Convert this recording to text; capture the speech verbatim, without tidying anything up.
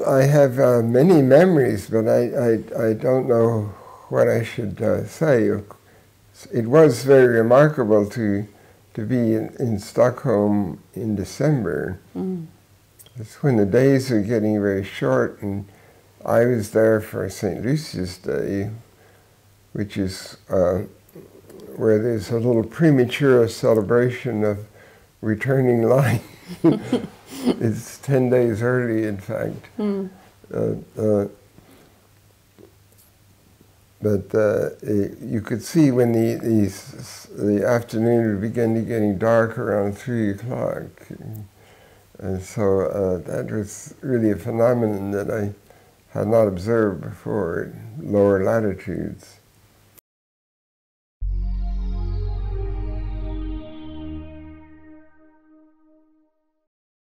I have uh, many memories, but I, I, I don't know what I should uh, say. It was very remarkable to, to be in, in Stockholm in December. Mm. It's when the days were getting very short, and I was there for Saint Lucia's Day, which is uh, where there's a little premature celebration of returning light. It's ten days early, in fact. Mm. Uh, uh, but uh, it, you could see when the, the, the afternoon would begin to getting dark around three o'clock. And so uh, that was really a phenomenon that I had not observed before in lower latitudes.